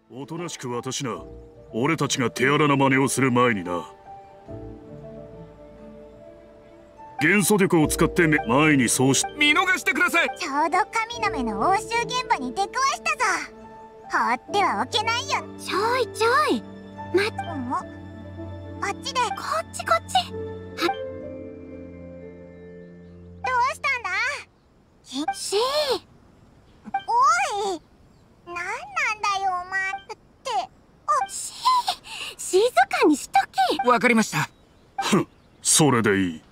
おとなしく私な。俺たちが手荒な真似をする前にな。元素力を使って前にそうし。 見逃してください。 ちょうど神の目の押収現場に出くわしたぞ。放ってはおけないよ。 ちょいちょい。 あっちで。 こっちこっち。 どうしたんだ。 シー。 おい、なんなんだよお前って。 シー、静かにしとき。 わかりました。 ふん、それでいい。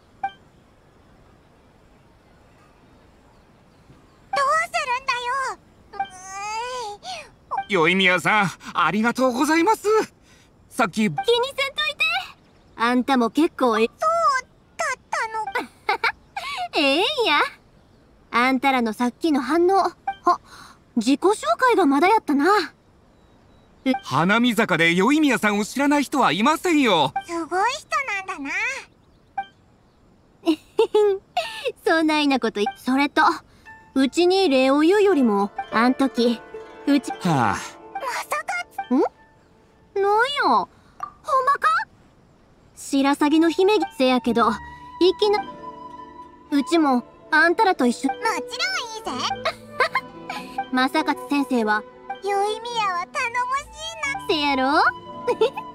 宵宮さん、ありがとうございます。さっき気にせんといて。あんたも結構そうだったの。 ええんや。あんたらのさっきの反応。自己紹介がまだやったな。 花見坂で宵宮さんを知らない人はいませんよ。 すごい人なんだな。 そないなことそれとうちに礼を言うよりもあん時うちはあ。 まさか。 なんや、ほんまか。白鷺の姫せやけどいきなうちもあんたらと一緒。 もちろんいいぜ。 正勝先生は宵宮は頼もしいな。 せやろ